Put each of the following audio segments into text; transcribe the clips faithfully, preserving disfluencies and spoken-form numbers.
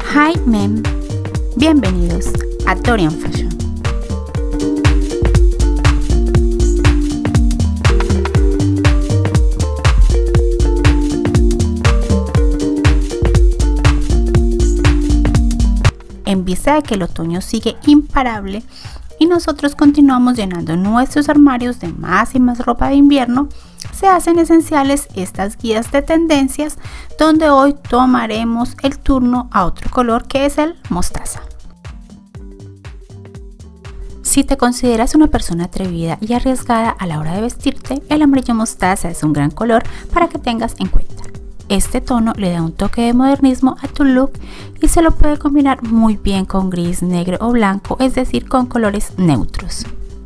Hi mem, bienvenidos a Dorian Fashion. En vista de que el otoño sigue imparable y nosotros continuamos llenando nuestros armarios de más y más ropa de invierno, se hacen esenciales estas guías de tendencias, donde hoy tomaremos el turno a otro color, que es el mostaza. Si te consideras una persona atrevida y arriesgada a la hora de vestirte, el amarillo mostaza es un gran color para que tengas en cuenta. Este tono le da un toque de modernismo a tu look y se lo puede combinar muy bien con gris, negro o blanco, es decir, con colores neutros.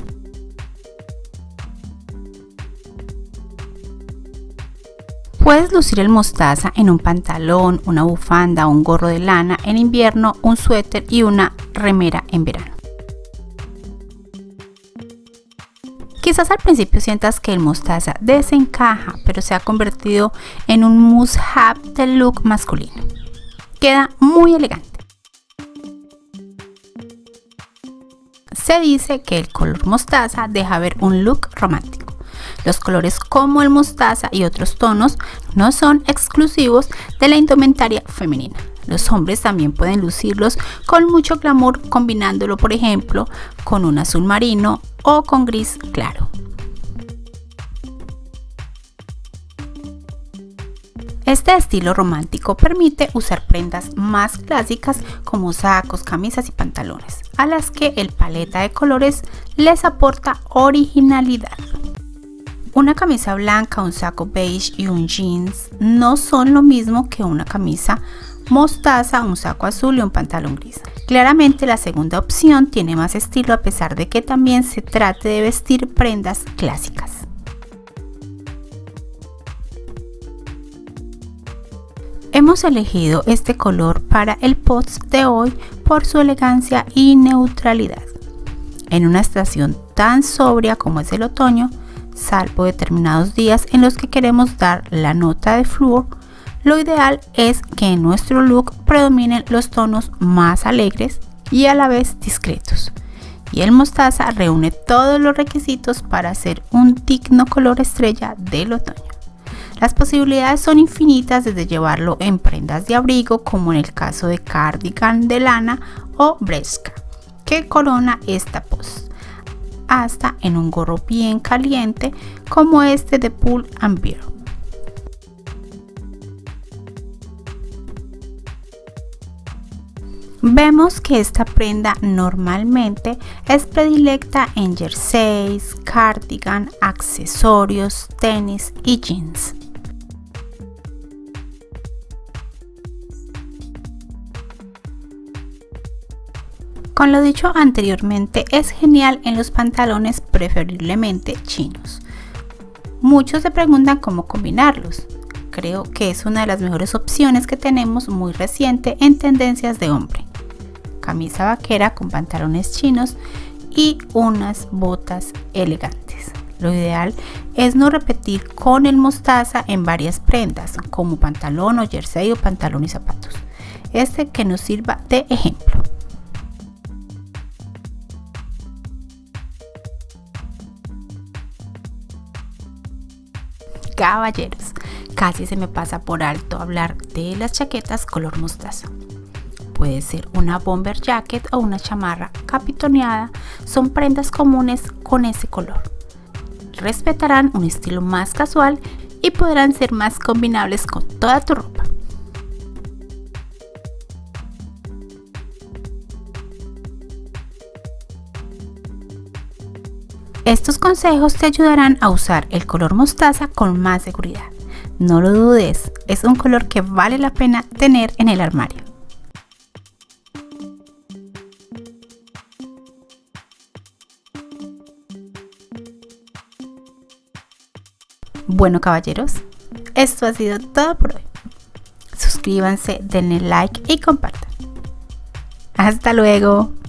Puedes lucir el mostaza en un pantalón, una bufanda, un gorro de lana en invierno, un suéter y una remera en verano. Quizás al principio sientas que el mostaza desencaja, pero se ha convertido en un must-have del look masculino. Queda muy elegante. Se dice que el color mostaza deja ver un look romántico. Los colores como el mostaza y otros tonos no son exclusivos de la indumentaria femenina. Los hombres también pueden lucirlos con mucho glamour, combinándolo por ejemplo con un azul marino o con gris claro. Este estilo romántico permite usar prendas más clásicas como sacos, camisas y pantalones, a las que el paleta de colores les aporta originalidad. Una camisa blanca, un saco beige y un jeans no son lo mismo que una camisa mostaza, un saco azul y un pantalón gris. Claramente la segunda opción tiene más estilo, a pesar de que también se trate de vestir prendas clásicas. Hemos elegido este color para el post de hoy por su elegancia y neutralidad. En una estación tan sobria como es el otoño, salvo determinados días en los que queremos dar la nota de flúor, lo ideal es que en nuestro look predominen los tonos más alegres y a la vez discretos. Y el mostaza reúne todos los requisitos para ser un digno color estrella del otoño. Las posibilidades son infinitas, desde llevarlo en prendas de abrigo, como en el caso de cardigan de lana o bresca, que corona esta post, hasta en un gorro bien caliente como este de Pull and Bear. Vemos que esta prenda normalmente es predilecta en jerseys, cardigan, accesorios, tenis y jeans. Con lo dicho anteriormente, es genial en los pantalones, preferiblemente chinos. Muchos se preguntan cómo combinarlos. Creo que es una de las mejores opciones que tenemos, muy reciente en tendencias de hombre. Camisa vaquera con pantalones chinos y unas botas elegantes. Lo ideal es no repetir con el mostaza en varias prendas, como pantalón o jersey o pantalón y zapatos. Este que nos sirva de ejemplo. Caballeros, casi se me pasa por alto hablar de las chaquetas color mostaza. Puede ser una bomber jacket o una chamarra capitoneada, son prendas comunes con ese color. Respetarán un estilo más casual y podrán ser más combinables con toda tu ropa. Estos consejos te ayudarán a usar el color mostaza con más seguridad. No lo dudes, es un color que vale la pena tener en el armario. Bueno, caballeros, esto ha sido todo por hoy. Suscríbanse, denle like y compartan. Hasta luego.